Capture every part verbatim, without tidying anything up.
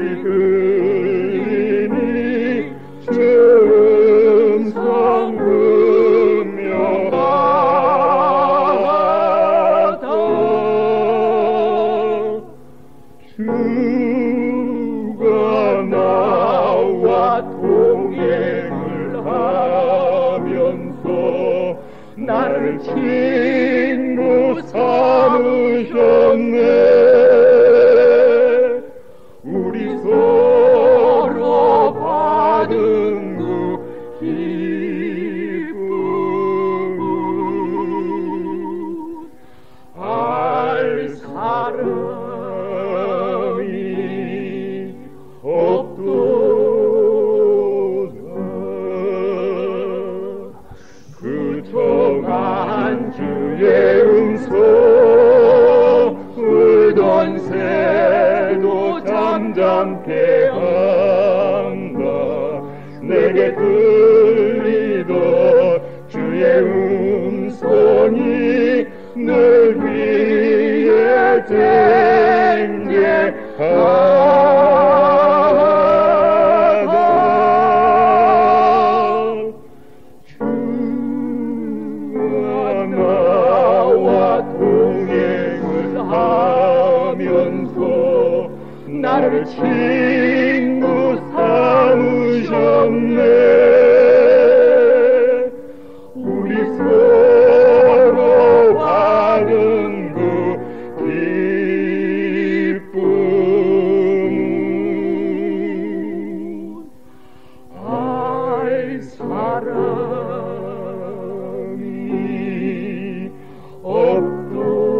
소리 들리니 음성 음명하다. 주가 나와 동행을 하면서 나를 친구 삼으셨네. 우리 서로 받은 그 기쁨 알 사람이 없도다. 그 정한 주의 음성 의던 새도 잠잠케 한다. 내게 들리던 주의 음성이 늘 위에 쟁쟁하다. 주가 나와 동행을 하면서 나를 친구 삼으셨네. 우리 서로 받은 그 기쁨 알 사람이 없도다.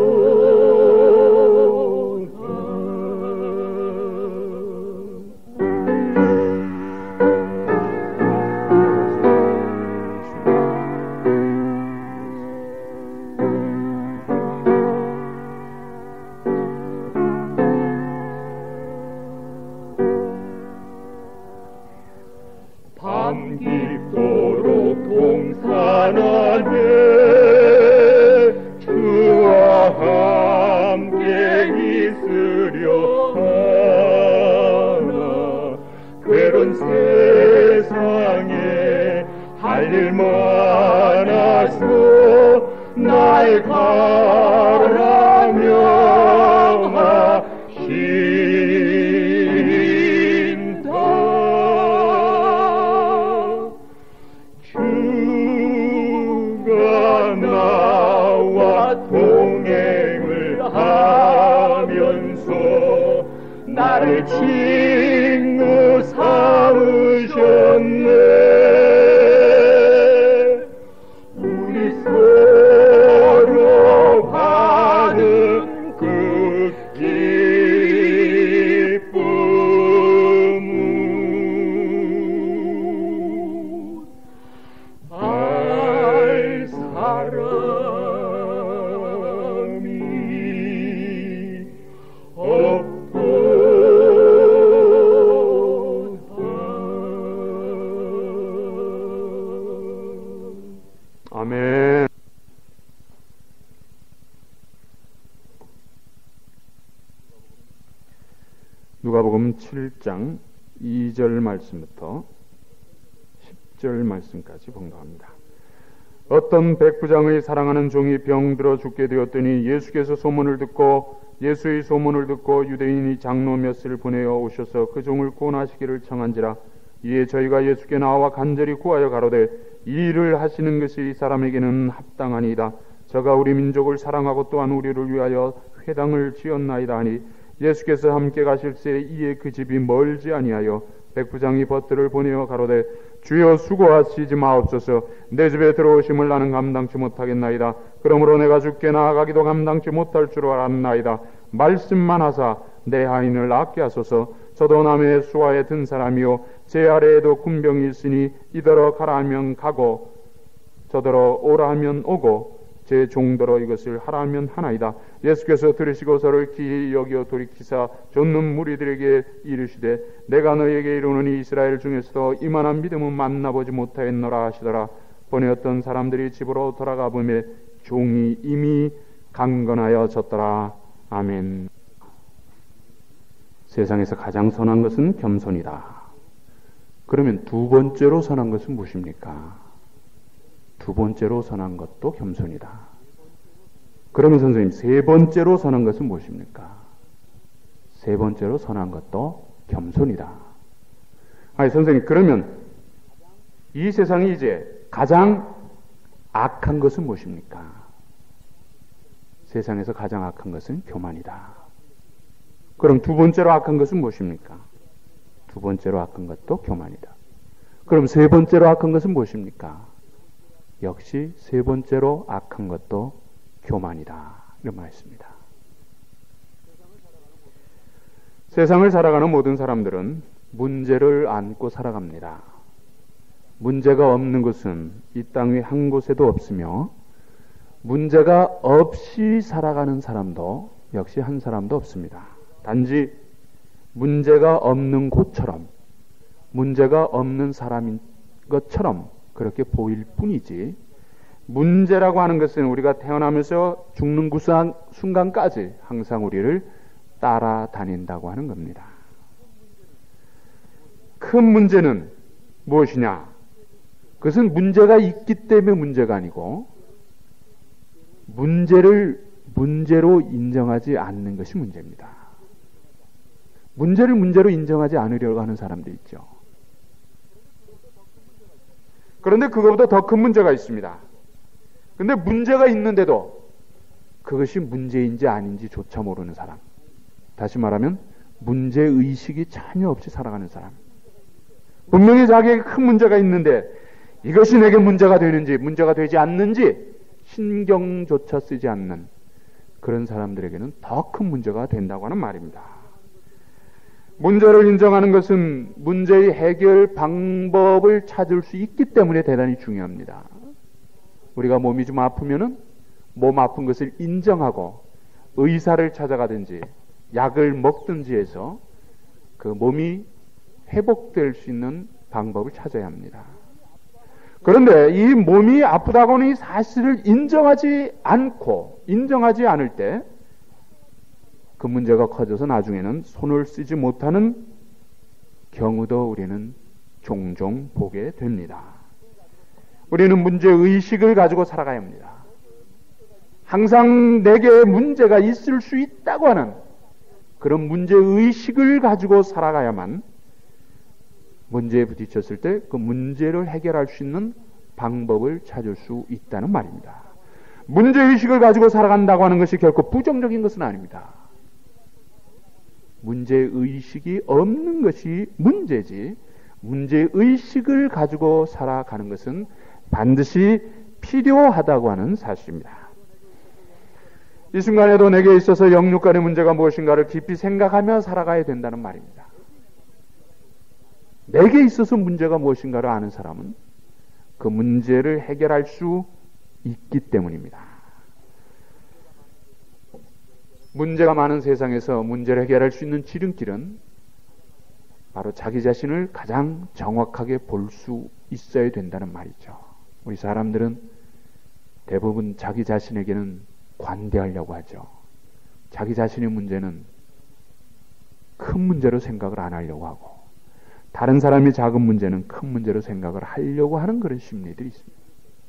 밤 깊도록 동산 안에 주와 함께 있으려 하나. 괴로운 세상에 할 일 많아서 날 가라명하신다. 주가 나와 동행을 하면서 나를 친구 삼으셨네. 우리 서로 받은 그 기쁨 알 사람이 없도다. 아멘. 누가복음 칠 장 이 절 말씀부터 십 절 말씀까지 봉독합니다. 어떤 백부장의 사랑하는 종이 병들어 죽게 되었더니 예수께서 소문을 듣고 예수의 소문을 듣고 유대인이 장로 몇을 보내어 오셔서 그 종을 구원하시기를 청한지라. 이에 저희가 예수께 나와 간절히 구하여 가로되 이 일을 하시는 것이 이 사람에게는 합당하니이다. 저가 우리 민족을 사랑하고 또한 우리를 위하여 회당을 지었나이다 하니 예수께서 함께 가실새 이에 그 집이 멀지 아니하여 백부장이 벗들을 보내어 가로되 주여 수고하시지 마옵소서. 내 집에 들어오심을 나는 감당치 못하겠나이다. 그러므로 내가 주께 나아가기도 감당치 못할 줄 알았나이다. 말씀만 하사 내 하인을 낫게 하소서. 저도 남의 수하에 든 사람이요 제 아래에도 군병이 있으니 이더러 가라 하면 가고 저더러 오라 하면 오고 제 종더러 이것을 하라 하면 하나이다. 예수께서 들으시고 저를 기이 여겨 돌이키사 쫓는 무리들에게 이르시되 내가 너에게 이르노니 이스라엘 중에서도 이만한 믿음은 만나보지 못하였노라 하시더라. 보내었던 사람들이 집으로 돌아가 보매 종이 이미 강건하여 졌더라. 아멘. 세상에서 가장 선한 것은 겸손이다. 그러면 두 번째로 선한 것은 무엇입니까? 두 번째로 선한 것도 겸손이다. 그러면 선생님, 세 번째로 선한 것은 무엇입니까? 세 번째로 선한 것도 겸손이다. 아니, 선생님, 그러면 이 세상이 이제 가장 악한 것은 무엇입니까? 세상에서 가장 악한 것은 교만이다. 그럼 두 번째로 악한 것은 무엇입니까? 두 번째로 악한 것도 교만이다. 그럼 세 번째로 악한 것은 무엇입니까? 역시 세 번째로 악한 것도 교만이다. 이런 말씀입니다. 세상을 살아가는 모든 사람들은 문제를 안고 살아갑니다. 문제가 없는 곳은 이 땅 위 한 곳에도 없으며 문제가 없이 살아가는 사람도 역시 한 사람도 없습니다. 단지 문제가 없는 곳처럼 문제가 없는 사람인 것처럼 그렇게 보일 뿐이지, 문제라고 하는 것은 우리가 태어나면서 죽는 그 순간까지 항상 우리를 따라다닌다고 하는 겁니다. 큰 문제는 무엇이냐? 그것은 문제가 있기 때문에 문제가 아니고 문제를 문제로 인정하지 않는 것이 문제입니다. 문제를 문제로 인정하지 않으려고 하는 사람도 있죠. 그런데 그것보다 더 큰 문제가 있습니다. 그런데 문제가 있는데도 그것이 문제인지 아닌지조차 모르는 사람. 다시 말하면 문제의식이 전혀 없이 살아가는 사람. 분명히 자기에게 큰 문제가 있는데 이것이 내게 문제가 되는지 문제가 되지 않는지 신경조차 쓰지 않는 그런 사람들에게는 더 큰 문제가 된다고 하는 말입니다. 문제를 인정하는 것은 문제의 해결 방법을 찾을 수 있기 때문에 대단히 중요합니다. 우리가 몸이 좀 아프면은 몸 아픈 것을 인정하고 의사를 찾아가든지 약을 먹든지 해서 그 몸이 회복될 수 있는 방법을 찾아야 합니다. 그런데 이 몸이 아프다고 하는 이 사실을 인정하지 않고 인정하지 않을 때 그 문제가 커져서 나중에는 손을 쓰지 못하는 경우도 우리는 종종 보게 됩니다. 우리는 문제의식을 가지고 살아가야 합니다. 항상 내게 문제가 있을 수 있다고 하는 그런 문제의식을 가지고 살아가야만 문제에 부딪혔을 때 그 문제를 해결할 수 있는 방법을 찾을 수 있다는 말입니다. 문제의식을 가지고 살아간다고 하는 것이 결코 부정적인 것은 아닙니다. 문제의식이 없는 것이 문제지, 문제의식을 가지고 살아가는 것은 반드시 필요하다고 하는 사실입니다. 이 순간에도 내게 있어서 영육간의 문제가 무엇인가를 깊이 생각하며 살아가야 된다는 말입니다. 내게 있어서 문제가 무엇인가를 아는 사람은 그 문제를 해결할 수 있기 때문입니다. 문제가 많은 세상에서 문제를 해결할 수 있는 지름길은 바로 자기 자신을 가장 정확하게 볼 수 있어야 된다는 말이죠. 우리 사람들은 대부분 자기 자신에게는 관대하려고 하죠. 자기 자신의 문제는 큰 문제로 생각을 안 하려고 하고, 다른 사람이 작은 문제는 큰 문제로 생각을 하려고 하는 그런 심리들이 있습니다.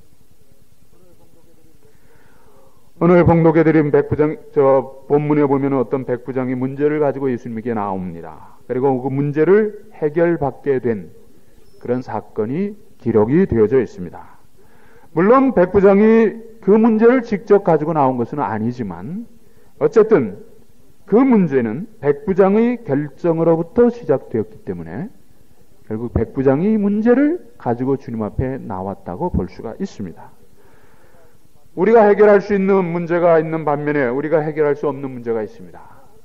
오늘 봉독해드린 백부장, 저 본문에 보면 어떤 백부장이 문제를 가지고 예수님에게 나옵니다. 그리고 그 문제를 해결받게 된 그런 사건이 기록이 되어져 있습니다. 물론 백부장이 그 문제를 직접 가지고 나온 것은 아니지만 어쨌든 그 문제는 백부장의 결정으로부터 시작되었기 때문에 결국 백부장이 문제를 가지고 주님 앞에 나왔다고 볼 수가 있습니다. 우리가 해결할 수 있는 문제가 있는 반면에 우리가 해결할 수 없는 문제가 있습니다.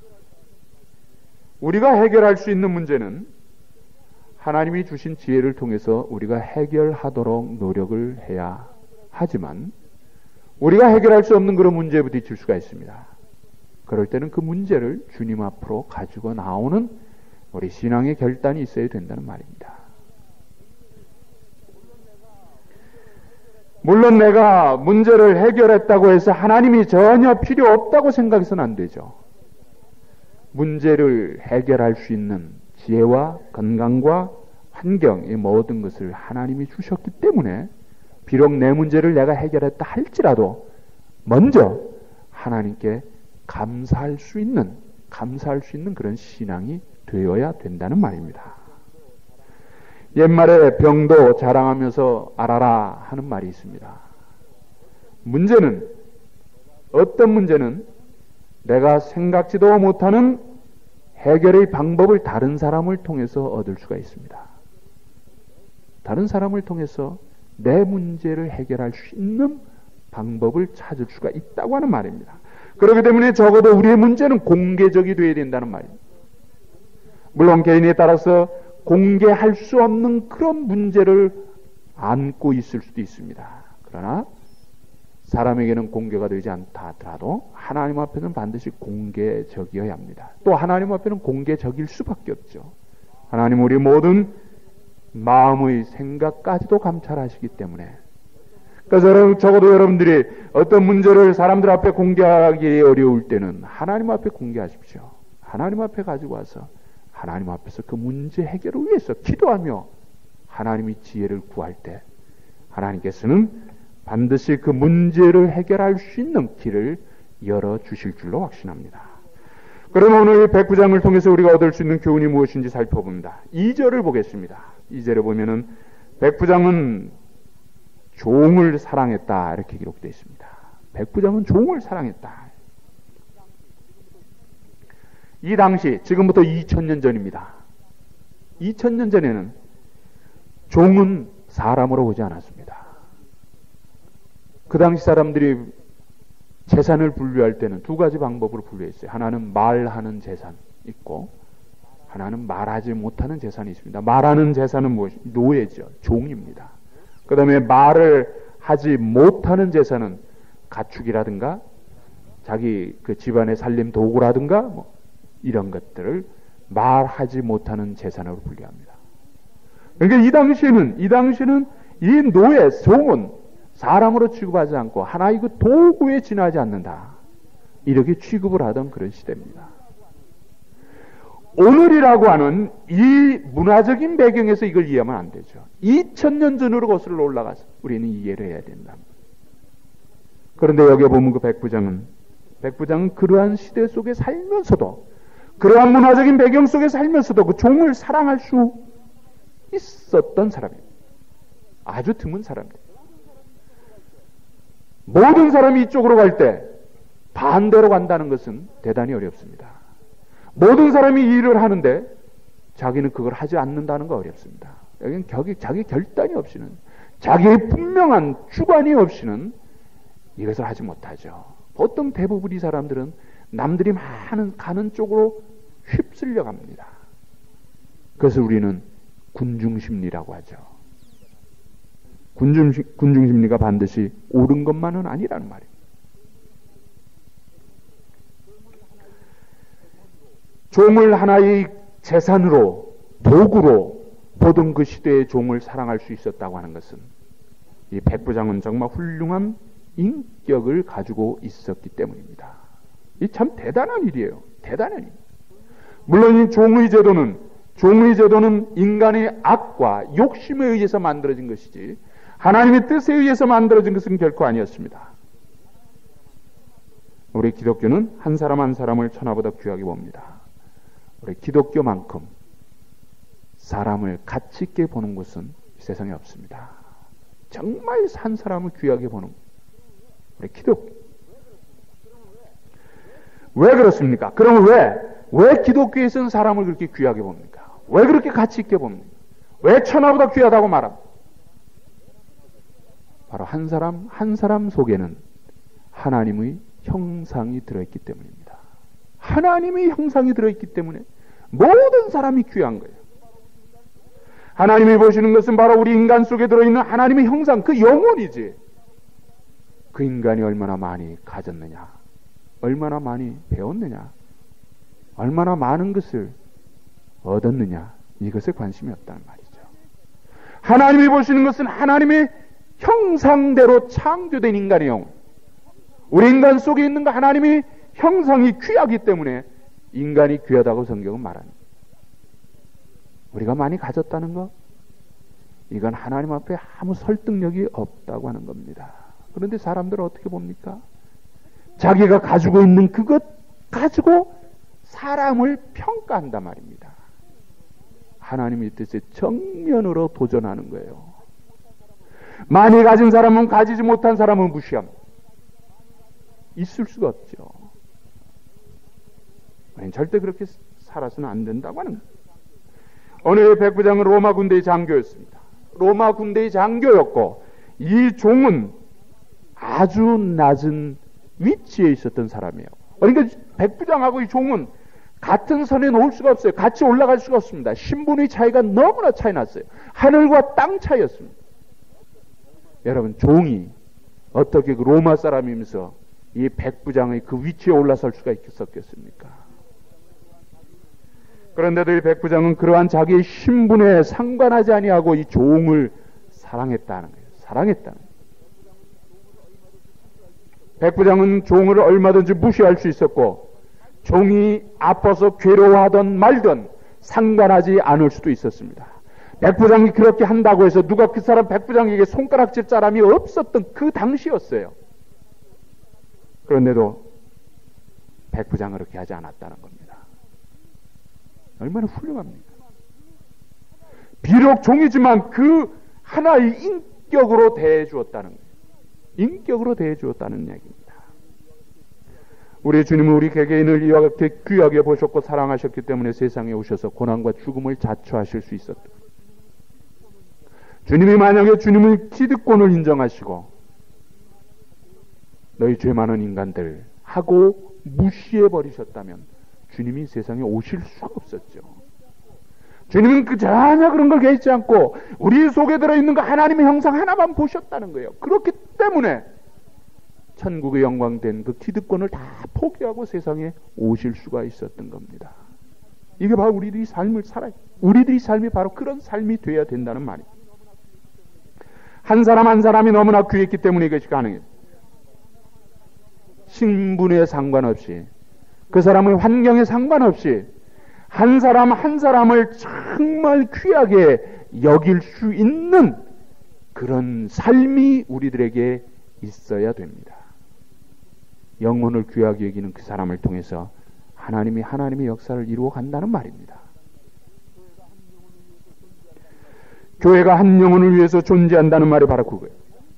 우리가 해결할 수 있는 문제는 하나님이 주신 지혜를 통해서 우리가 해결하도록 노력을 해야 하지만 우리가 해결할 수 없는 그런 문제에 부딪힐 수가 있습니다. 그럴 때는 그 문제를 주님 앞으로 가지고 나오는 우리 신앙의 결단이 있어야 된다는 말입니다. 물론 내가 문제를 해결했다고 해서 하나님이 전혀 필요 없다고 생각해서는 안 되죠. 문제를 해결할 수 있는 지혜와 건강과 환경, 이 모든 것을 하나님이 주셨기 때문에 비록 내 문제를 내가 해결했다 할지라도 먼저 하나님께 감사할 수 있는, 감사할 수 있는 그런 신앙이 되어야 된다는 말입니다. 옛말에 병도 자랑하면서 앓아라 하는 말이 있습니다. 문제는, 어떤 문제는 내가 생각지도 못하는 해결의 방법을 다른 사람을 통해서 얻을 수가 있습니다. 다른 사람을 통해서 내 문제를 해결할 수 있는 방법을 찾을 수가 있다고 하는 말입니다. 그렇기 때문에 적어도 우리의 문제는 공개적이 되어야 된다는 말입니다. 물론 개인에 따라서 공개할 수 없는 그런 문제를 안고 있을 수도 있습니다. 그러나 사람에게는 공개가 되지 않다 하더라도 하나님 앞에는 반드시 공개적이어야 합니다. 또 하나님 앞에는 공개적일 수밖에 없죠. 하나님 우리 모든 마음의 생각까지도 감찰하시기 때문에, 그래서 적어도 여러분들이 어떤 문제를 사람들 앞에 공개하기 어려울 때는 하나님 앞에 공개하십시오. 하나님 앞에 가지고 와서 하나님 앞에서 그 문제 해결을 위해서 기도하며 하나님의 지혜를 구할 때 하나님께서는 반드시 그 문제를 해결할 수 있는 길을 열어주실 줄로 확신합니다. 그러면 오늘 백구 장을 통해서 우리가 얻을 수 있는 교훈이 무엇인지 살펴봅니다. 이 절을 보겠습니다. 이 절에 보면은 백부장은 종을 사랑했다 이렇게 기록되어 있습니다. 백부장은 종을 사랑했다. 이 당시, 지금부터 이천 년 전입니다. 이천 년 전에는 종은 사람으로 오지 않았습니다. 그 당시 사람들이 재산을 분류할 때는 두 가지 방법으로 분류했어요. 하나는 말하는 재산 있고 하나는 말하지 못하는 재산이 있습니다. 말하는 재산은 무엇이? 노예죠. 종입니다. 그 다음에 말을 하지 못하는 재산은 가축이라든가 자기 그 집안의 살림 도구라든가 뭐 이런 것들을 말하지 못하는 재산으로 분류합니다. 그러니까 이 당시에는 이 당시에는 이 노예, 종은 사람으로 취급하지 않고 하나의 그 도구에 지나지 않는다. 이렇게 취급을 하던 그런 시대입니다. 오늘이라고 하는 이 문화적인 배경에서 이걸 이해하면 안 되죠. 이천 년 전으로 거슬러 올라가서 우리는 이해를 해야 된다. 그런데 여기에 보면 그 백부장은 백부장은 그러한 시대 속에 살면서도 그러한 문화적인 배경 속에 살면서도 그 종을 사랑할 수 있었던 사람이에요. 아주 드문 사람이에요. 모든 사람이 이쪽으로 갈 때 반대로 간다는 것은 대단히 어렵습니다. 모든 사람이 이 일을 하는데 자기는 그걸 하지 않는다는 거 어렵습니다. 여기는 격이, 자기 결단이 없이는, 자기의 분명한 주관이 없이는 이것을 하지 못하죠. 보통 대부분 이 사람들은 남들이 많은 가는 쪽으로 휩쓸려 갑니다. 그래서 우리는 군중심리라고 하죠. 군중, 군중심리가 반드시 옳은 것만은 아니라는 말이에요. 종을 하나의 재산으로, 도구로 보던 그 시대의 종을 사랑할 수 있었다고 하는 것은 이 백부장은 정말 훌륭한 인격을 가지고 있었기 때문입니다. 이 참 대단한 일이에요. 대단한 일. 물론 이 종의 제도는 종의 제도는 인간의 악과 욕심에 의해서 만들어진 것이지 하나님의 뜻에 의해서 만들어진 것은 결코 아니었습니다. 우리 기독교는 한 사람 한 사람을 천하보다 귀하게 봅니다. 우리 기독교만큼 사람을 가치 있게 보는 곳은 세상에 없습니다. 정말 한 사람을 귀하게 보는 우리 기독교. 왜 그렇습니까? 그러면 왜, 왜 기독교에서는 사람을 그렇게 귀하게 봅니까? 왜 그렇게 가치 있게 봅니까? 왜 천하보다 귀하다고 말합니까? 바로 한 사람 한 사람 속에는 하나님의 형상이 들어있기 때문입니다. 하나님의 형상이 들어있기 때문에 모든 사람이 귀한 거예요. 하나님이 보시는 것은 바로 우리 인간 속에 들어있는 하나님의 형상, 그 영혼이지. 그 인간이 얼마나 많이 가졌느냐, 얼마나 많이 배웠느냐, 얼마나 많은 것을 얻었느냐, 이것에 관심이 없다는 말이죠. 하나님이 보시는 것은 하나님의 형상대로 창조된 인간의 영혼, 우리 인간 속에 있는 그 하나님의 형상이 귀하기 때문에 인간이 귀하다고 성경은 말합니다. 우리가 많이 가졌다는 것, 이건 하나님 앞에 아무 설득력이 없다고 하는 겁니다. 그런데 사람들은 어떻게 봅니까? 자기가 가지고 있는 그것 가지고 사람을 평가한단 말입니다. 하나님의 뜻에 정면으로 도전하는 거예요. 많이 가진 사람은 가지지 못한 사람은 무시합니다. 있을 수가 없죠. 절대 그렇게 살아서는 안 된다고 하는 거예요. 어느 백부장은 로마 군대의 장교였습니다. 로마 군대의 장교였고 이 종은 아주 낮은 위치에 있었던 사람이에요. 그러니까 백부장하고 이 종은 같은 선에 놓을 수가 없어요. 같이 올라갈 수가 없습니다. 신분의 차이가 너무나 차이 났어요. 하늘과 땅 차이였습니다. 여러분, 종이 어떻게 그 로마 사람이면서 이 백부장의 그 위치에 올라설 수가 있었겠습니까? 그런데도 이 백부장은 그러한 자기의 신분에 상관하지 아니하고 이 종을 사랑했다는 거예요. 사랑했다는 거예요. 백부장은 종을 얼마든지 무시할 수 있었고 종이 아파서 괴로워하던 말든 상관하지 않을 수도 있었습니다. 백부장이 그렇게 한다고 해서 누가 그 사람 백부장에게 손가락질 사람이 없었던 그 당시였어요. 그런데도 백부장은 그렇게 하지 않았다는 겁니다. 얼마나 훌륭합니까? 비록 종이지만 그 하나의 인격으로 대해주었다는 거예요. 인격으로 대해주었다는 얘기입니다. 우리 주님은 우리 개개인을 이와 같이 귀하게 보셨고 사랑하셨기 때문에 세상에 오셔서 고난과 죽음을 자초하실 수 있었다. 주님이 만약에 주님의 기득권을 인정하시고 너희 죄 많은 인간들 하고 무시해버리셨다면 주님이 세상에 오실 수가 없었죠. 주님은 그 전혀 그런 걸 개의치 않고 우리 속에 들어있는 그 하나님의 형상 하나만 보셨다는 거예요. 그렇기 때문에 천국의 영광된 그 기득권을 다 포기하고 세상에 오실 수가 있었던 겁니다. 이게 바로 우리들이 삶을 살아요. 우리들이 삶이 바로 그런 삶이 되어야 된다는 말이에요. 한 사람 한 사람이 너무나 귀했기 때문에 이것이 가능해요. 신분에 상관없이 그 사람의 환경에 상관없이 한 사람 한 사람을 정말 귀하게 여길 수 있는 그런 삶이 우리들에게 있어야 됩니다. 영혼을 귀하게 여기는 그 사람을 통해서 하나님이 하나님의 역사를 이루어 간다는 말입니다. 교회가 한 영혼을 위해서 존재한다는 말이 바로 그거예요.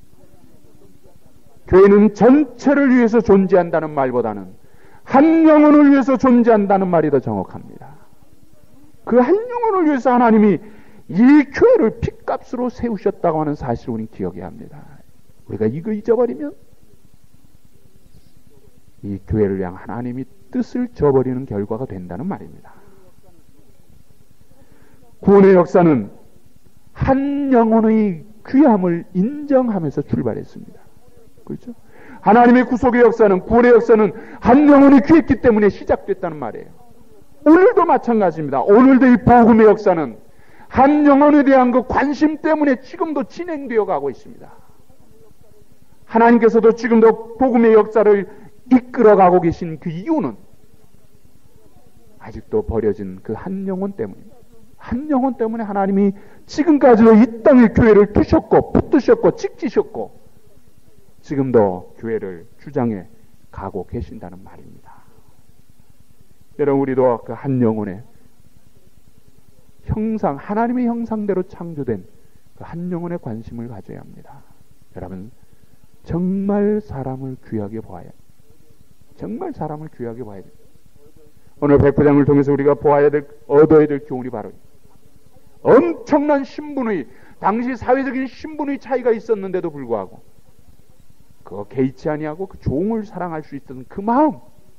교회는 전체를 위해서 존재한다는 말보다는 한 영혼을 위해서 존재한다는 말이 더 정확합니다. 그 한 영혼을 위해서 하나님이 이 교회를 핏값으로 세우셨다고 하는 사실을 우리는 기억해야 합니다. 우리가 이거 잊어버리면 이 교회를 향한 하나님이 뜻을 저버리는 결과가 된다는 말입니다. 구원의 역사는 한 영혼의 귀함을 인정하면서 출발했습니다. 그렇죠? 하나님의 구속의 역사는, 구원의 역사는 한 영혼이 귀했기 때문에 시작됐다는 말이에요. 오늘도 마찬가지입니다. 오늘도 이 복음의 역사는 한 영혼에 대한 그 관심 때문에 지금도 진행되어 가고 있습니다. 하나님께서도 지금도 복음의 역사를 이끌어가고 계신 그 이유는 아직도 버려진 그 한 영혼 때문입니다. 한 영혼 때문에 하나님이 지금까지도 이 땅에 교회를 두셨고 붙드셨고 찍지셨고 지금도 교회를 주장해 가고 계신다는 말입니다. 여러분, 우리도 그 한 영혼의 형상, 하나님의 형상대로 창조된 그 한 영혼의 관심을 가져야 합니다. 여러분, 정말 사람을 귀하게 봐야 해요. 정말 사람을 귀하게 봐야 돼요. 오늘 백부장을 통해서 우리가 보아야 될, 얻어야 될 교훈이 바로 엄청난 신분의, 당시 사회적인 신분의 차이가 있었는데도 불구하고 그거 개의치 아니하고 그 종을 사랑할 수 있던 그 마음,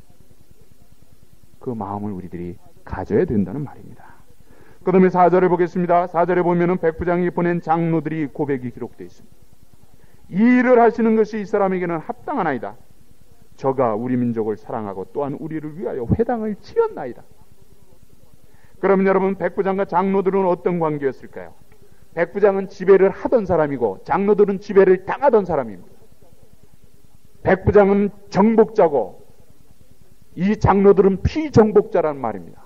그 마음을 우리들이 가져야 된다는 말입니다. 그 다음에 사 절에 보겠습니다. 사 절에 보면은 백부장이 보낸 장로들이 고백이 기록되어 있습니다. 이 일을 하시는 것이 이 사람에게는 합당하나이다. 저가 우리 민족을 사랑하고 또한 우리를 위하여 회당을 지었나이다. 그러면 여러분, 백부장과 장로들은 어떤 관계였을까요? 백부장은 지배를 하던 사람이고 장로들은 지배를 당하던 사람입니다. 백부장은 정복자고 이 장로들은 피정복자란 말입니다.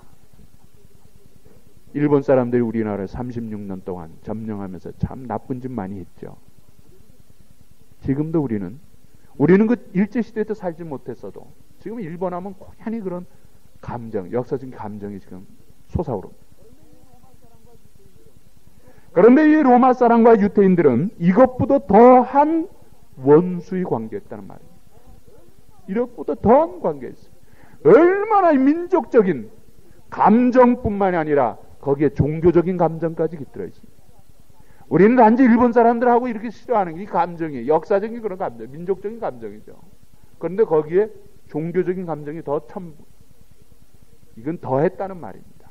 일본 사람들이 우리나라를 삼십육 년 동안 점령하면서 참 나쁜 짓 많이 했죠. 지금도 우리는 우리는 그 일제시대에도 살지 못했어도 지금 일본 하면 고연히 그런 감정, 역사적인 감정이 지금 솟아오릅니다. 그런데 이 로마 사람과 유태인들은 이것보다 더한 원수의 관계였다는 말입니다. 이것보다 더한 관계였어요. 얼마나 민족적인 감정뿐만이 아니라 거기에 종교적인 감정까지 깃들어 있습니다. 우리는 단지 일본 사람들하고 이렇게 싫어하는 게 이 감정이 역사적인 그런 감정, 민족적인 감정이죠. 그런데 거기에 종교적인 감정이 더 첨부, 이건 더했다는 말입니다.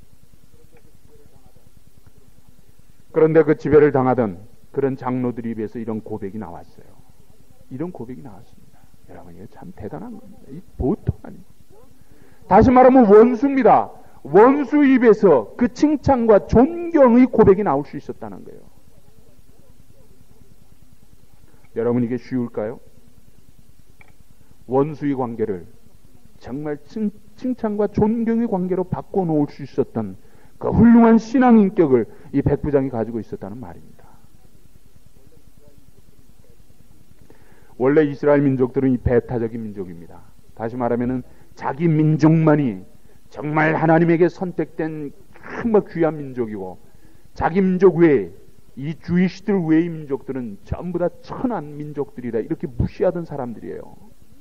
그런데 그 지배를 당하던 그런 장로들 입에서 이런 고백이 나왔어요. 이런 고백이 나왔습니다. 여러분, 이게 참 대단한 겁니다. 이 보통 아니에요. 다시 말하면 원수입니다. 원수 입에서 그 칭찬과 존경의 고백이 나올 수 있었다는 거예요. 여러분, 이게 쉬울까요? 원수의 관계를 정말 칭, 칭찬과 존경의 관계로 바꿔놓을 수 있었던 그 훌륭한 신앙 인격을 이 백부장이 가지고 있었다는 말입니다. 원래 이스라엘 민족들은 이 배타적인 민족입니다. 다시 말하면은 자기 민족만이 정말 하나님에게 선택된 정말 귀한 민족이고, 자기 민족 외에 이 주이시들 외의 민족들은 전부 다 천한 민족들이다, 이렇게 무시하던 사람들이에요.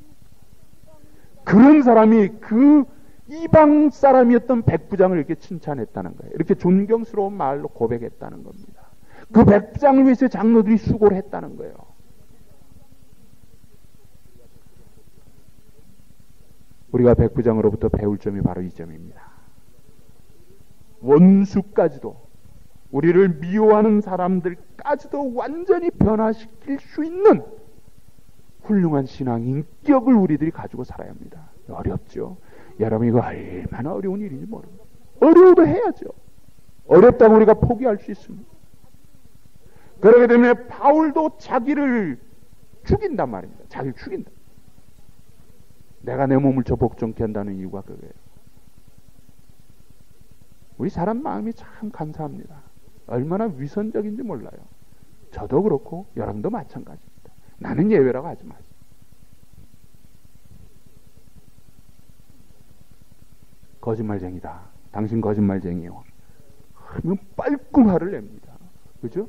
그런 사람이 그 이방 사람이었던 백부장을 이렇게 칭찬했다는 거예요. 이렇게 존경스러운 말로 고백했다는 겁니다. 그 백부장을 위해서 장로들이 수고를 했다는 거예요. 우리가 백부장으로부터 배울 점이 바로 이 점입니다. 원수까지도, 우리를 미워하는 사람들까지도 완전히 변화시킬 수 있는 훌륭한 신앙 인격을 우리들이 가지고 살아야 합니다. 어렵죠. 여러분, 이거 얼마나 어려운 일인지 모릅니다. 어려워도 해야죠. 어렵다고 우리가 포기할 수 있습니다. 그러게 되면 바울도 자기를 죽인단 말입니다. 자기를 죽인다. 내가 내 몸을 저 복종케 한다는 이유가 그거예요. 우리 사람 마음이 참 감사합니다. 얼마나 위선적인지 몰라요. 저도 그렇고 여러분도 마찬가지입니다. 나는 예외라고 하지 마세요. 거짓말쟁이다. 당신 거짓말쟁이요. 하면 빨끔 화를 냅니다. 그죠?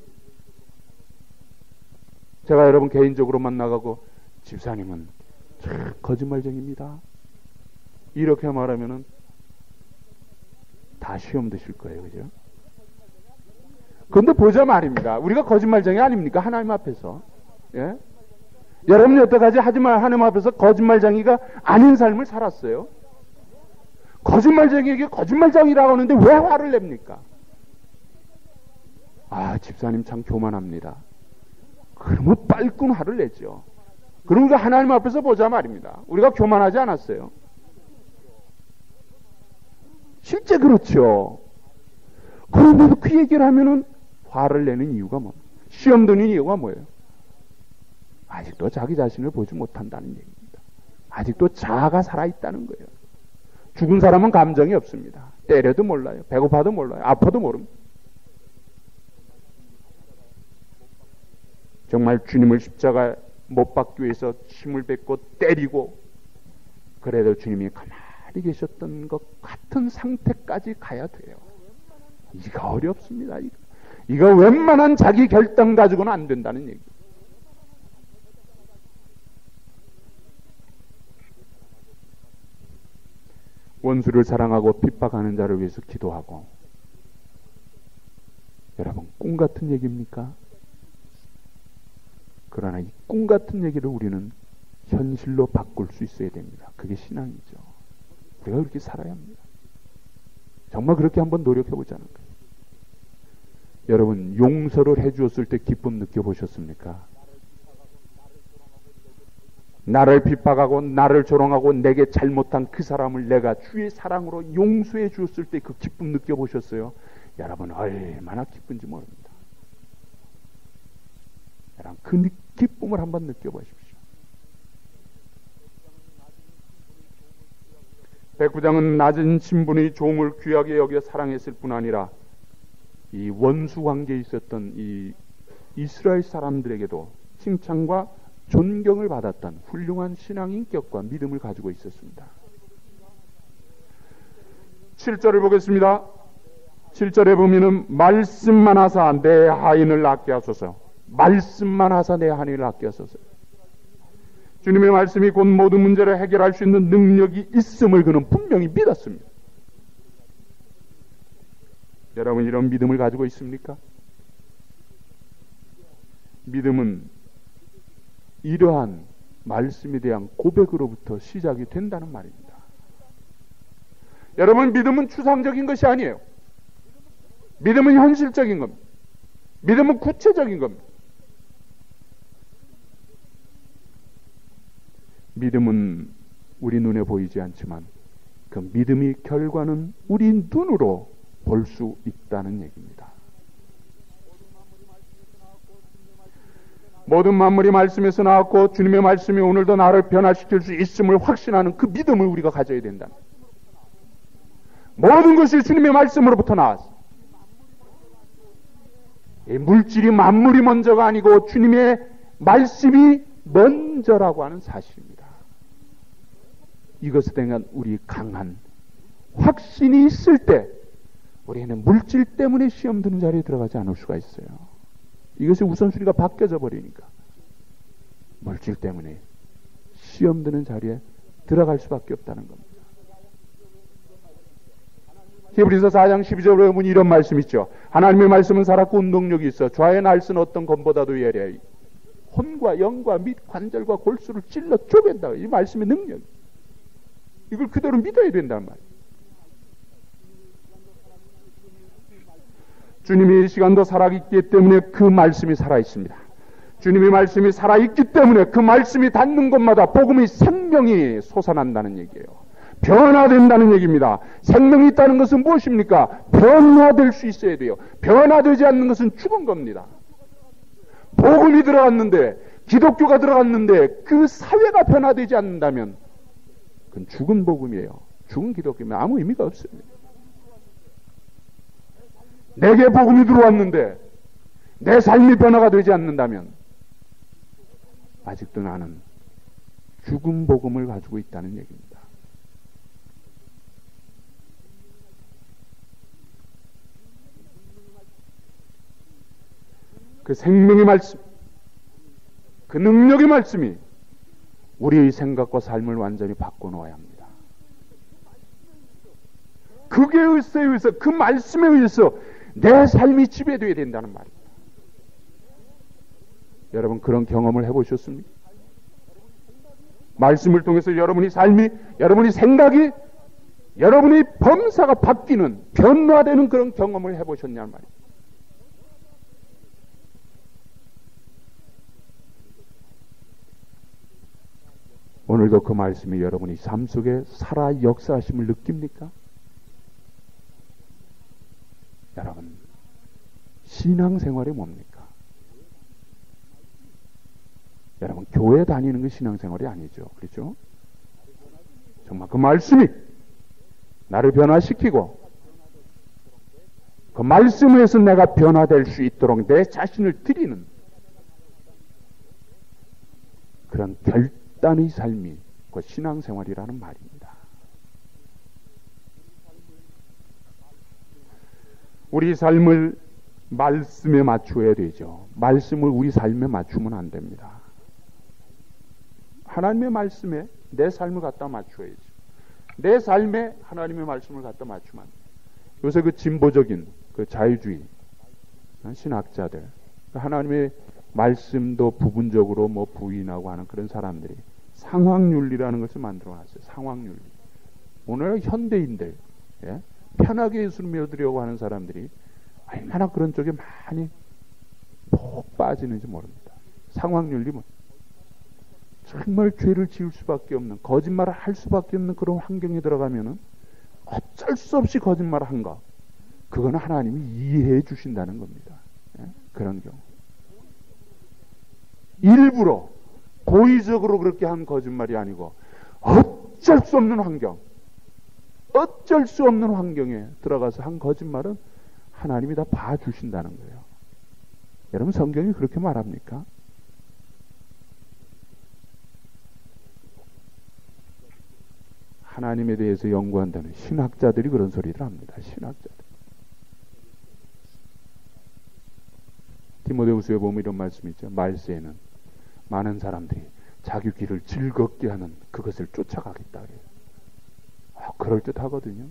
제가 여러분 개인적으로 만나가고, 집사님은 참 거짓말쟁이입니다, 이렇게 말하면은 다 시험 드실 거예요. 그죠? 그런데 보자 말입니다. 우리가 거짓말쟁이 아닙니까? 하나님 앞에서. 예? 여러분이 여태까지 하지만 하나님 앞에서 거짓말쟁이가 아닌 삶을 살았어요. 거짓말쟁이에게 거짓말쟁이라고 하는데 왜 화를 냅니까? 아, 집사님 참 교만합니다. 그러면 빨끔 화를 내죠. 그럼 우리가 하나님 앞에서 보자 말입니다. 우리가 교만하지 않았어요. 실제 그렇죠. 그런데도 그 얘기를 하면은 화를 내는 이유가 뭡니까? 시험 드는 이유가 뭐예요? 아직도 자기 자신을 보지 못한다는 얘기입니다. 아직도 자아가 살아있다는 거예요. 죽은 사람은 감정이 없습니다. 때려도 몰라요. 배고파도 몰라요. 아파도 모릅니다. 정말 주님을 십자가 못 박기 위해서 침을 뱉고 때리고, 그래도 주님이 가만히 계셨던 것 같은 상태까지 가야 돼요. 이거 어렵습니다. 이거, 이거 웬만한 자기 결단 가지고는 안 된다는 얘기. 원수를 사랑하고 핍박하는 자를 위해서 기도하고. 여러분, 꿈 같은 얘기입니까? 그러나 이 꿈 같은 얘기를 우리는 현실로 바꿀 수 있어야 됩니다. 그게 신앙이죠. 우리가 그렇게 살아야 합니다. 정말 그렇게 한번 노력해 보자는 거예요. 여러분, 용서를 해 주었을 때 기쁨 느껴보셨습니까? 나를 핍박하고 나를 조롱하고 내게 잘못한 그 사람을 내가 주의 사랑으로 용서해 주었을 때 그 기쁨 느껴보셨어요? 여러분, 얼마나 기쁜지 모릅니다. 여러분, 그 기쁨을 한번 느껴보십시오. 백부장은 낮은 신분의 종을 귀하게 여겨 사랑했을 뿐 아니라 이 원수 관계에 있었던 이 이스라엘 사람들에게도 칭찬과 존경을 받았던 훌륭한 신앙 인격과 믿음을 가지고 있었습니다. 칠 절을 보겠습니다. 칠 절에 보면은 말씀만 하사 내 하인을 낫게 하소서. 말씀만 하사 내 하인을 낫게 하소서. 주님의 말씀이 곧 모든 문제를 해결할 수 있는 능력이 있음을 그는 분명히 믿었습니다. 여러분 이런 믿음을 가지고 있습니까? 믿음은 이러한 말씀에 대한 고백으로부터 시작이 된다는 말입니다. 여러분 믿음은 추상적인 것이 아니에요. 믿음은 현실적인 겁니다. 믿음은 구체적인 겁니다. 믿음은 우리 눈에 보이지 않지만 그 믿음의 결과는 우리 눈으로 볼 수 있다는 얘기입니다. 모든 만물이 말씀에서 나왔고 주님의 말씀이 오늘도 나를 변화시킬 수 있음을 확신하는 그 믿음을 우리가 가져야 된다. 모든 것이 주님의 말씀으로부터 나왔어. 이 물질이 만물이 먼저가 아니고 주님의 말씀이 먼저라고 하는 사실입니다. 이것에 대한 우리 강한 확신이 있을 때 우리는 물질 때문에 시험 드는 자리에 들어가지 않을 수가 있어요. 이것이 우선순위가 바뀌어져 버리니까 물질 때문에 시험 드는 자리에 들어갈 수밖에 없다는 겁니다. 히브리서 사 장 십이 절에 보면 이런 말씀 있죠. 하나님의 말씀은 살았고 운동력이 있어 좌에 날선 어떤 검보다도 예리하여 혼과 영과 및 관절과 골수를 찔러 쪼갠다. 이 말씀의 능력. 이걸 그대로 믿어야 된다는 말이에요. 주님이 이 시간도 살아있기 때문에 그 말씀이 살아있습니다. 주님의 말씀이 살아있기 때문에 그 말씀이 닿는 곳마다 복음의 생명이 솟아난다는 얘기예요. 변화된다는 얘기입니다. 생명이 있다는 것은 무엇입니까? 변화될 수 있어야 돼요. 변화되지 않는 것은 죽은 겁니다. 복음이 들어갔는데, 기독교가 들어갔는데 그 사회가 변화되지 않는다면 그건 죽은 복음이에요. 죽은 기독교면 아무 의미가 없습니다. 내게 복음이 들어왔는데 내 삶이 변화가 되지 않는다면 아직도 나는 죽은 복음을 가지고 있다는 얘기입니다. 그 생명의 말씀, 그 능력의 말씀이 우리의 생각과 삶을 완전히 바꿔놓아야 합니다. 그게 의서에 의해서, 그 말씀에 의해서 내 삶이 지배되어야 된다는 말입니다. 여러분 그런 경험을 해보셨습니까? 말씀을 통해서 여러분의 삶이, 여러분의 생각이, 여러분의 범사가 바뀌는, 변화되는 그런 경험을 해보셨냐는 말입니다. 오늘도 그 말씀이 여러분의 삶 속에 살아 역사하심을 느낍니까? 여러분, 신앙생활이 뭡니까? 여러분, 교회 다니는 게 신앙생활이 아니죠. 그렇죠? 정말 그 말씀이 나를 변화시키고 그 말씀에서 내가 변화될 수 있도록 내 자신을 드리는 그런 결단의 삶이 그 신앙생활이라는 말입니다. 우리 삶을 말씀에 맞추어야 되죠. 말씀을 우리 삶에 맞추면 안 됩니다. 하나님의 말씀에 내 삶을 갖다 맞추어야죠. 내 삶에 하나님의 말씀을 갖다 맞추면 안 돼요. 요새 그 진보적인 그 자유주의 신학자들, 하나님의 말씀도 부분적으로 뭐 부인하고 하는 그런 사람들이 상황윤리라는 것을 만들어놨어요. 상황윤리. 오늘 현대인들, 예? 편하게 예수를 믿으려고 하는 사람들이 얼마나 그런 쪽에 많이 푹 빠지는지 모릅니다. 상황윤리는 정말 죄를 지을 수밖에 없는, 거짓말을 할 수밖에 없는 그런 환경에 들어가면은 어쩔 수 없이 거짓말을 한 거, 그거는 하나님이 이해해 주신다는 겁니다. 예? 그런 경우. 일부러 고의적으로 그렇게 한 거짓말이 아니고 어쩔 수 없는 환경, 어쩔 수 없는 환경에 들어가서 한 거짓말은 하나님이 다 봐주신다는 거예요. 여러분, 성경이 그렇게 말합니까? 하나님에 대해서 연구한다는 신학자들이 그런 소리를 합니다. 신학자들. 디모데후서에 보면 이런 말씀이 있죠. 말세에는 많은 사람들이 자기 길을 즐겁게 하는 그것을 쫓아가겠다 그래요. 아, 그럴듯하거든요.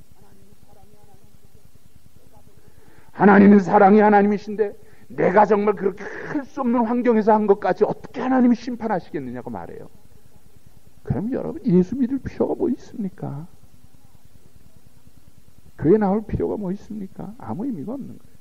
하나님은 사랑이 하나님이신데 내가 정말 그렇게 할 수 없는 환경에서 한 것까지 어떻게 하나님이 심판하시겠느냐고 말해요. 그럼 여러분, 예수 믿을 필요가 뭐 있습니까? 교회 나올 필요가 뭐 있습니까? 아무 의미가 없는 거예요.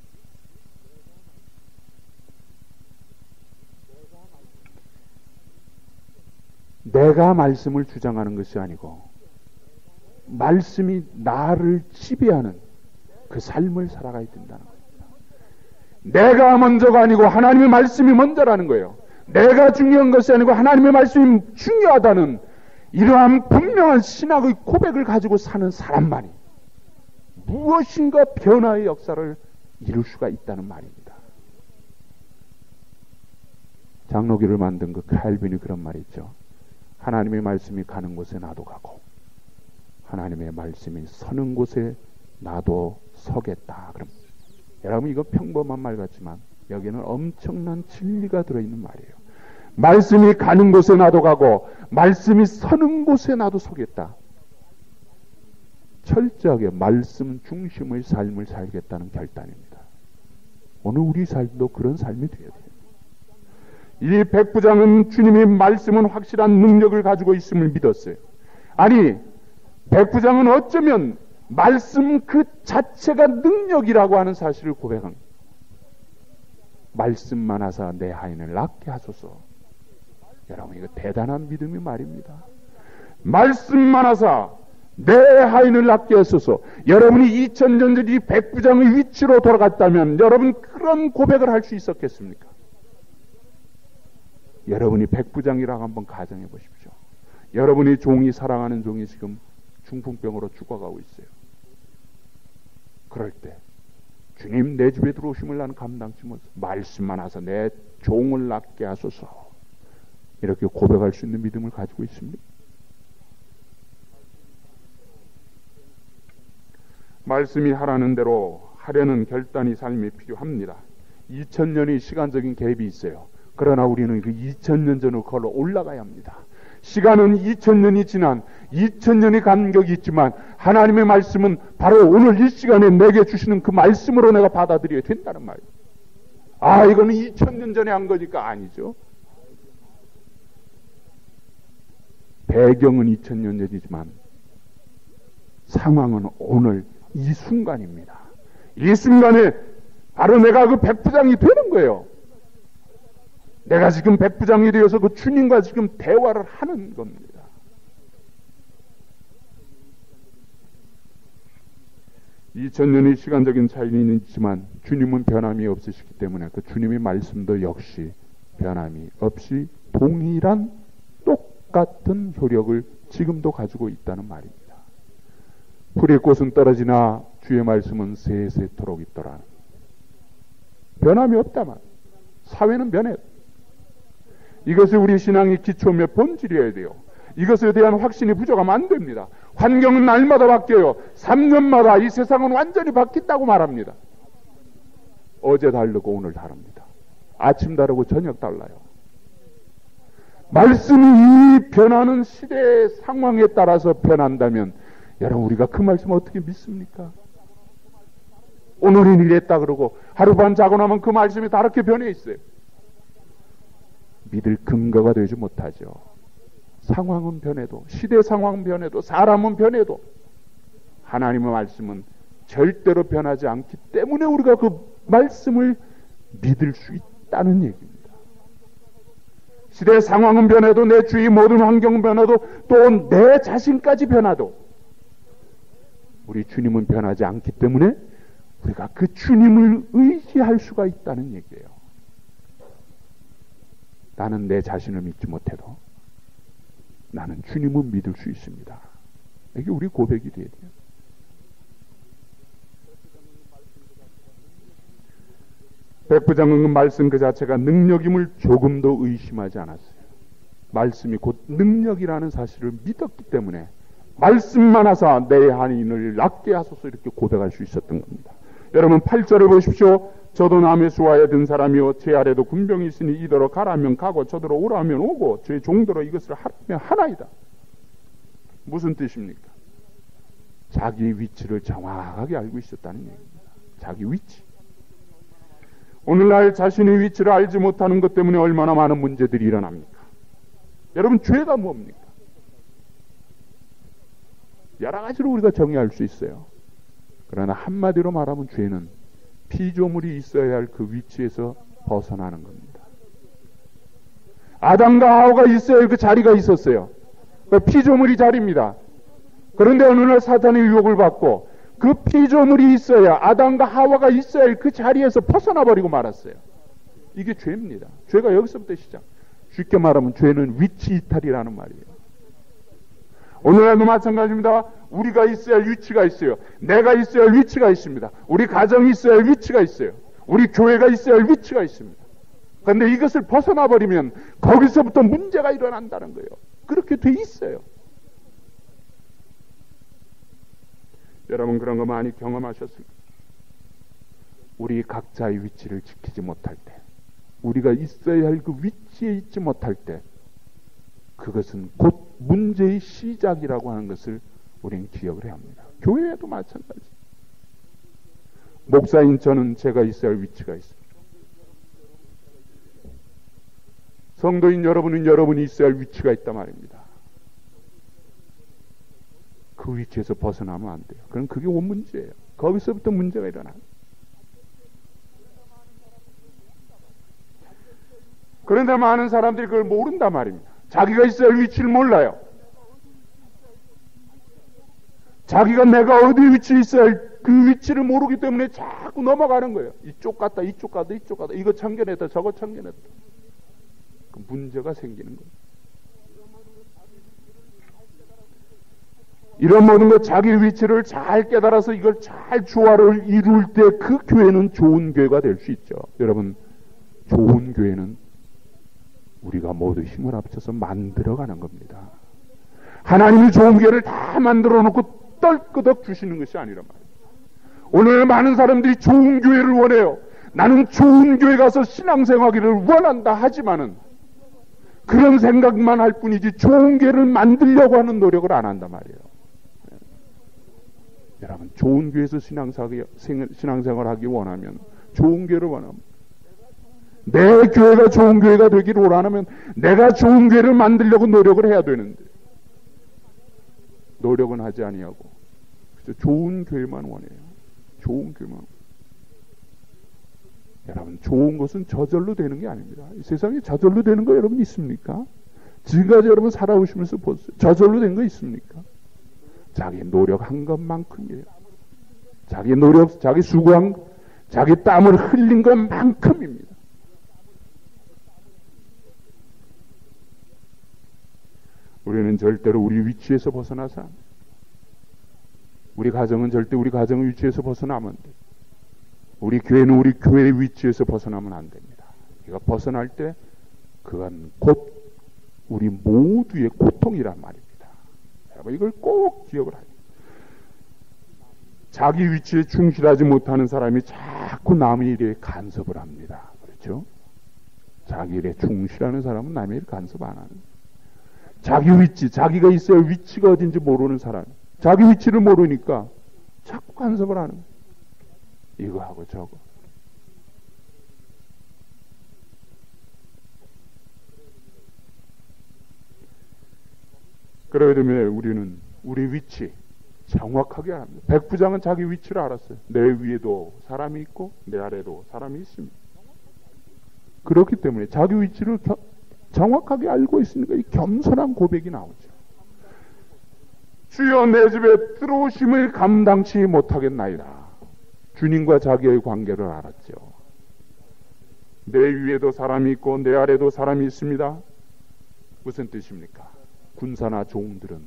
내가 말씀을 주장하는 것이 아니고 말씀이 나를 지배하는 그 삶을 살아가야 된다는 거예요. 내가 먼저가 아니고 하나님의 말씀이 먼저라는 거예요. 내가 중요한 것이 아니고 하나님의 말씀이 중요하다는 이러한 분명한 신학의 고백을 가지고 사는 사람만이 무엇인가 변화의 역사를 이룰 수가 있다는 말입니다. 장로교를 만든 그 칼빈이 그런 말이 있죠. 하나님의 말씀이 가는 곳에 나도 가고 하나님의 말씀이 서는 곳에 나도 서겠다. 그럼 여러분, 이거 평범한 말 같지만 여기는 엄청난 진리가 들어있는 말이에요. 말씀이 가는 곳에 나도 가고 말씀이 서는 곳에 나도 서겠다. 철저하게 말씀 중심의 삶을 살겠다는 결단입니다. 오늘 우리 삶도 그런 삶이 되어야 돼요. 이 백부장은 주님의 말씀은 확실한 능력을 가지고 있음을 믿었어요. 아니, 백부장은 어쩌면 말씀 그 자체가 능력이라고 하는 사실을 고백한 거예요. 말씀만 하사 내 하인을 낫게 하소서. 여러분, 이거 대단한 믿음의 말입니다. 말씀만 하사 내 하인을 낫게 하소서. 여러분이 이천 년 전 이 백부장의 위치로 돌아갔다면 여러분 그런 고백을 할 수 있었겠습니까? 여러분이 백부장이라고 한번 가정해 보십시오. 여러분이 종이 사랑하는 종이 지금 중풍병으로 죽어가고 있어요. 그럴 때 주님, 내 집에 들어오심을 나는 감당치 못해 말씀만 하사 내 종을 낫게 하소서. 이렇게 고백할 수 있는 믿음을 가지고 있습니다. 말씀이 하라는 대로 하려는 결단이 삶이 필요합니다. 이천 년의 시간적인 갭이 있어요. 그러나 우리는 그 이천 년 전으로 걸어 올라가야 합니다. 시간은 이천 년이 지난 이천 년의 간격이 있지만 하나님의 말씀은 바로 오늘 이 시간에 내게 주시는 그 말씀으로 내가 받아들여야 된다는 말이에요. 아, 이거는 이천 년 전에 한 거니까 아니죠. 배경은 이천 년 전이지만 상황은 오늘 이 순간입니다. 이 순간에 바로 내가 그 백부장이 되는 거예요. 내가 지금 백부장이 되어서 그 주님과 지금 대화를 하는 겁니다. 이천 년의 시간적인 차이는 있지만 주님은 변함이 없으시기 때문에 그 주님의 말씀도 역시 변함이 없이 동일한 똑같은 효력을 지금도 가지고 있다는 말입니다. 풀의 꽃은 떨어지나 주의 말씀은 세세토록 있더라. 변함이 없다만 사회는 변해요. 이것이 우리 신앙의 기초며 본질이어야 돼요. 이것에 대한 확신이 부족하면 안 됩니다. 환경은 날마다 바뀌어요. 삼 년마다 이 세상은 완전히 바뀐다고 말합니다. 어제 다르고 오늘 다릅니다. 아침 다르고 저녁 달라요. 말씀이 이 변하는 시대의 상황에 따라서 변한다면 여러분, 우리가 그 말씀 어떻게 믿습니까? 오늘은 이랬다 그러고 하루반 자고 나면 그 말씀이 다르게 변해 있어요. 믿을 근거가 되지 못하죠. 상황은 변해도, 시대 상황은 변해도, 사람은 변해도 하나님의 말씀은 절대로 변하지 않기 때문에 우리가 그 말씀을 믿을 수 있다는 얘기입니다. 시대 상황은 변해도, 내 주위 모든 환경은 변해도, 또 내 자신까지 변화도 우리 주님은 변하지 않기 때문에 우리가 그 주님을 의지할 수가 있다는 얘기예요. 나는 내 자신을 믿지 못해도 나는 주님은 믿을 수 있습니다. 이게 우리 고백이 돼야 돼요. 백부장은 그 말씀 그 자체가 능력임을 조금도 의심하지 않았어요. 말씀이 곧 능력이라는 사실을 믿었기 때문에 말씀만 하사 내 한인을 낫게 하소서 이렇게 고백할 수 있었던 겁니다. 여러분 팔 절을 보십시오. 저도 남의 수하에 든 사람이요 제 아래도 군병이 있으니 이더러 가라면 가고 저더러 오라면 오고 제 종더러 이것을 하라면 하나이다. 무슨 뜻입니까? 자기 위치를 정확하게 알고 있었다는 얘기입니다. 자기 위치. 오늘날 자신의 위치를 알지 못하는 것 때문에 얼마나 많은 문제들이 일어납니까? 여러분 죄가 뭡니까? 여러 가지로 우리가 정의할 수 있어요. 그러나 한마디로 말하면 죄는 피조물이 있어야 할 그 위치에서 벗어나는 겁니다. 아담과 하와가 있어야 할 그 자리가 있었어요. 그 피조물이 자리입니다. 그런데 어느 날 사탄의 유혹을 받고 그 피조물이 있어야 아담과 하와가 있어야 할 그 자리에서 벗어나 버리고 말았어요. 이게 죄입니다. 죄가 여기서부터 시작. 쉽게 말하면 죄는 위치 이탈이라는 말이에요. 오늘날도 마찬가지입니다. 우리가 있어야 할 위치가 있어요. 내가 있어야 할 위치가 있습니다. 우리 가정이 있어야 할 위치가 있어요. 우리 교회가 있어야 할 위치가 있습니다. 그런데 이것을 벗어나 버리면 거기서부터 문제가 일어난다는 거예요. 그렇게 돼 있어요. 여러분 그런 거 많이 경험하셨습니까? 우리 각자의 위치를 지키지 못할 때, 우리가 있어야 할 그 위치에 있지 못할 때, 그것은 곧 문제의 시작이라고 하는 것을 우리는 기억을 해야 합니다. 교회에도 마찬가지. 목사인 저는 제가 있어야 할 위치가 있습니다. 성도인 여러분은 여러분이 있어야 할 위치가 있단 말입니다. 그 위치에서 벗어나면 안 돼요. 그럼 그게 원 문제예요. 거기서부터 문제가 일어나요. 그런데 많은 사람들이 그걸 모른단 말입니다. 자기가 있어야 할 위치를 몰라요. 자기가 내가 어디 위치에 있어야 할 그 위치를 모르기 때문에 자꾸 넘어가는 거예요. 이쪽 갔다 이쪽 갔다 이쪽 갔다 이거 참견했다 저거 참견했다. 그 문제가 생기는 거예요. 이런 모든 것 자기 위치를 잘 깨달아서 이걸 잘 조화를 이룰 때 그 교회는 좋은 교회가 될 수 있죠. 여러분 좋은 교회는 우리가 모두 힘을 합쳐서 만들어가는 겁니다. 하나님이 좋은 교회를 다 만들어 놓고 떨끄덕 주시는 것이 아니란 말이에요. 오늘 많은 사람들이 좋은 교회를 원해요. 나는 좋은 교회 가서 신앙생활하기를 원한다 하지만은 그런 생각만 할 뿐이지 좋은 교회를 만들려고 하는 노력을 안 한단 말이에요. 여러분 좋은 교회에서 신앙생활, 신앙생활하기 원하면 좋은 교회를 원합니다. 내 교회가 좋은 교회가 되기를 원하면 내가 좋은 교회를 만들려고 노력을 해야 되는데 노력은 하지 아니하고 그래서 좋은 교회만 원해요. 좋은 교회만. 여러분 좋은 것은 저절로 되는 게 아닙니다. 이 세상에 저절로 되는 거 여러분 있습니까? 지금까지 여러분 살아오시면서 보세요. 저절로 된 거 있습니까? 자기 노력한 것만큼이에요. 자기 노력, 자기 수고한, 자기 땀을 흘린 것만큼입니다. 우리는 절대로 우리 위치에서 벗어나서 안 돼요. 우리 가정은 절대 우리 가정의 위치에서 벗어나면 안 돼요. 우리 교회는 우리 교회의 위치에서 벗어나면 안 됩니다. 우리가 벗어날 때 그건 곧 우리 모두의 고통이란 말입니다. 여러분 이걸 꼭 기억을 하세요. 자기 위치에 충실하지 못하는 사람이 자꾸 남의 일에 간섭을 합니다. 그렇죠? 자기 일에 충실하는 사람은 남의 일 간섭 안 하는 거예요. 자기 위치, 자기가 있어야 할 위치가 어딘지 모르는 사람, 자기 위치를 모르니까 자꾸 간섭을 하는 거예요. 이거 하고 저거. 그러기 때문에 우리는 우리 위치 정확하게 합니다. 백부장은 자기 위치를 알았어요. 내 위에도 사람이 있고 내 아래도 사람이 있습니다. 그렇기 때문에 자기 위치를 겨, 정확하게 알고 있으니까 이 겸손한 고백이 나오죠. 주여 내 집에 들어오심을 감당치 못하겠나이다. 주님과 자기의 관계를 알았죠. 내 위에도 사람이 있고 내 아래도 사람이 있습니다. 무슨 뜻입니까? 군사나 종들은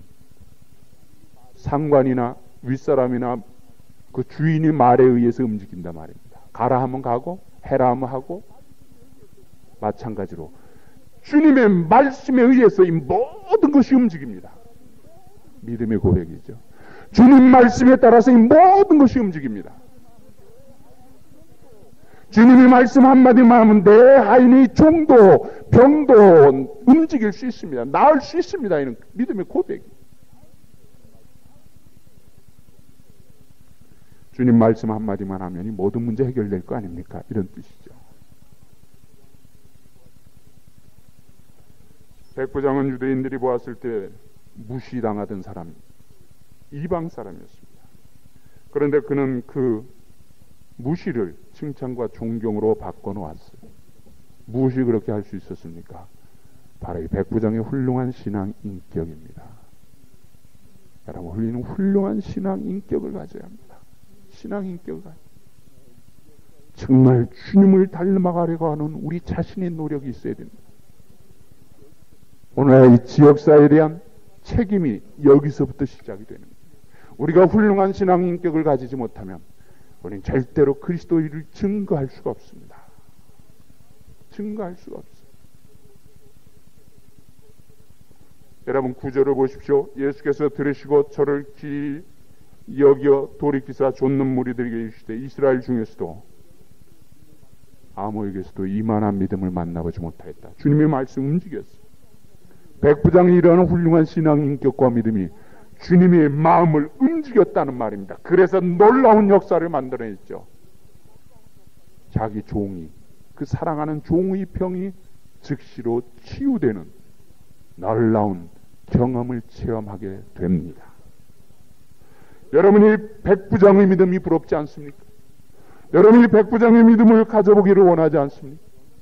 상관이나 윗사람이나 그 주인의 말에 의해서 움직인단 말입니다. 가라 하면 가고 해람하고 마찬가지로 주님의 말씀에 의해서 이 모든 것이 움직입니다. 믿음의 고백이죠. 주님 말씀에 따라서 이 모든 것이 움직입니다. 주님의 말씀 한마디만 하면 내 하인이 종도 병도 움직일 수 있습니다. 나을 수 있습니다. 이는 믿음의 고백이. 주님 말씀 한마디만 하면 이 모든 문제 해결될 거 아닙니까? 이런 뜻이죠. 백부장은 유대인들이 보았을 때 무시당하던 사람, 이방 사람이었습니다. 그런데 그는 그 무시를 칭찬과 존경으로 바꿔놓았어요. 무엇이 그렇게 할 수 있었습니까? 바로 이 백부장의 훌륭한 신앙 인격입니다. 여러분, 우리는 훌륭한 신앙 인격을 가져야 합니다. 신앙 인격을 가져야 합니다. 정말 주님을 닮아가려고 하는 우리 자신의 노력이 있어야 됩니다. 오늘 이 지역사회에 대한 책임이 여기서부터 시작이 되는 거예요. 우리가 훌륭한 신앙 인격을 가지지 못하면 우리는 절대로 그리스도를 증거할 수가 없습니다. 증거할 수가 없어요. 여러분 구절을 보십시오. 예수께서 들으시고 저를 기 여겨 돌이키사 좇는 무리들에게 이르시되 이스라엘 중에서도 아무에게서도 이만한 믿음을 만나보지 못하였다. 주님의 말씀 움직였어요. 백부장이 이러한 훌륭한 신앙 인격과 믿음이 주님의 마음을 움직였다는 말입니다. 그래서 놀라운 역사를 만들어냈죠. 자기 종이, 그 사랑하는 종의 병이 즉시로 치유되는 놀라운 경험을 체험하게 됩니다. 여러분이 백부장의 믿음이 부럽지 않습니까? 여러분이 백부장의 믿음을 가져보기를 원하지 않습니까?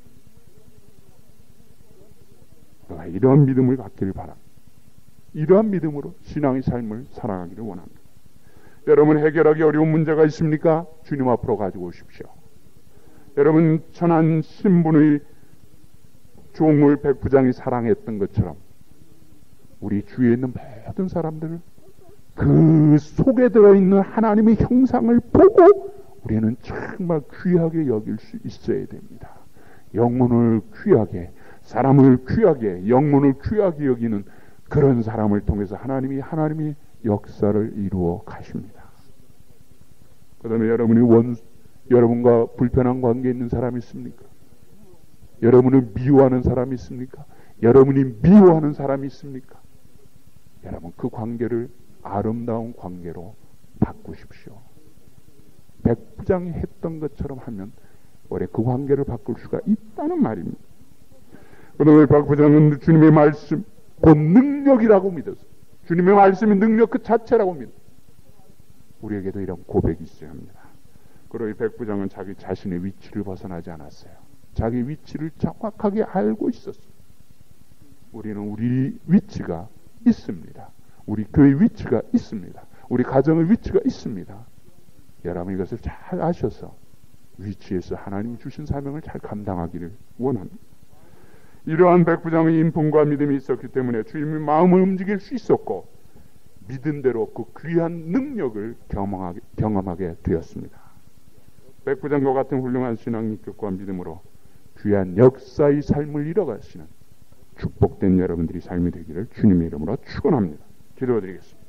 이러한 믿음을 갖기를 바랍니다. 이러한 믿음으로 신앙의 삶을 살아가기를 원합니다. 여러분 해결하기 어려운 문제가 있습니까? 주님 앞으로 가지고 오십시오. 여러분 천한 신분의 종을 백부장이 사랑했던 것처럼 우리 주위에 있는 모든 사람들을 그 속에 들어있는 하나님의 형상을 보고 우리는 정말 귀하게 여길 수 있어야 됩니다. 영혼을 귀하게, 사람을 귀하게, 영혼을 귀하게 여기는 그런 사람을 통해서 하나님이 하나님이 역사를 이루어 가십니다. 그 다음에 여러분이 원, 여러분과 불편한 관계에 있는 사람이 있습니까? 여러분을 미워하는 사람이 있습니까? 여러분이 미워하는 사람이 있습니까? 여러분 그 관계를 아름다운 관계로 바꾸십시오. 백부장이 했던 것처럼 하면 올해 그 관계를 바꿀 수가 있다는 말입니다. 그런데 백부장은 주님의 말씀 곧 능력이라고 믿었어요. 주님의 말씀이 능력 그 자체라고 믿어요. 우리에게도 이런 고백이 있어야 합니다. 그리고 이 백부장은 자기 자신의 위치를 벗어나지 않았어요. 자기 위치를 정확하게 알고 있었어요. 우리는 우리 위치가 있습니다. 우리 교회 위치가 있습니다. 우리 가정의 위치가 있습니다. 여러분 이것을 잘 아셔서 위치에서 하나님 주신 사명을 잘 감당하기를 원합니다. 이러한 백부장의 인품과 믿음이 있었기 때문에 주님의 마음을 움직일 수 있었고 믿은 대로 그 귀한 능력을 경험하게, 경험하게 되었습니다. 백부장과 같은 훌륭한 신앙 인격과 믿음으로 귀한 역사의 삶을 이뤄가시는 축복된 여러분들이 삶이 되기를 주님의 이름으로 축원합니다. 기도드리겠습니다.